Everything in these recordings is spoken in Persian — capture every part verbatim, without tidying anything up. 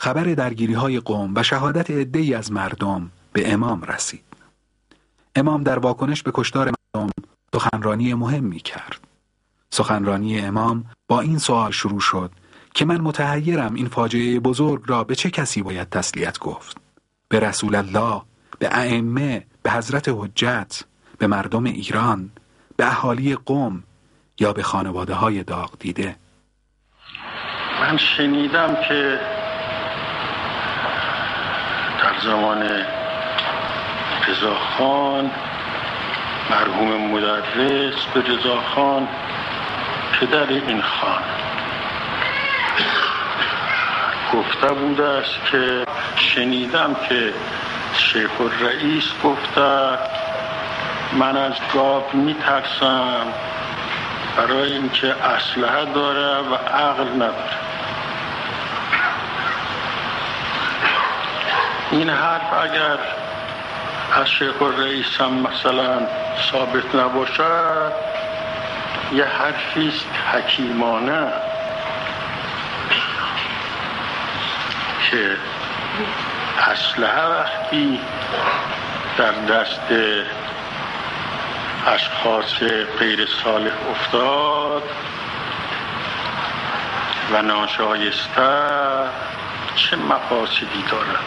خبر درگیری‌های قوم و شهادت عده‌ای از مردم به امام رسید. امام در واکنش به کشتار مردم سخنرانی مهمی کرد. سخنرانی امام با این سوال شروع شد که من متحیرم این فاجعه بزرگ را به چه کسی باید تسلیت گفت؟ به رسول الله، به ائمه، به حضرت حجت، به مردم ایران، به اهالی قم یا به خانواده های داغ دیده؟ من شنیدم که در زمان رضاخان مرحوم مدرس به رضاخان پدر این خان گفته بوده است که شنیدم که شیخ الرئیس گفته من از گاو میترسم برای اینکه اسلحه داره و عقل نداره. این حرف اگر از شیخ الرئیس هم مثلا ثابت نباشد یه حرفیست حکیمانه که اسلحه وقتی در دست اشخاص غیر صالح افتاد و ناشایسته چه مقاصدی دارد.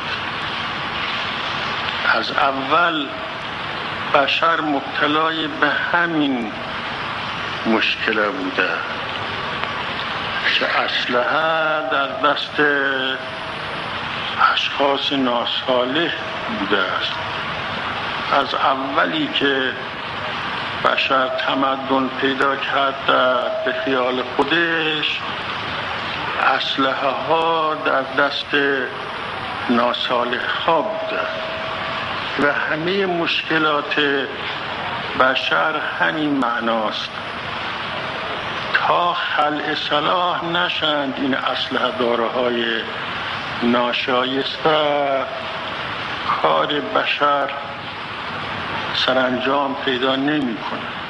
از اول بشر مبتلای به همین مشکل بوده که اسلحه در دست اشخاص ناصالح بوده است. از اولی که بشر تمدن پیدا کرده به خیال خودش اسلحه ها در دست ناصالح ها بوده و همه مشکلات بشر همین معناست. تا خلع صلاح نشند این اسلحه دارهای ناشایسته کار بشر سرانجام پیدا نمی کنه.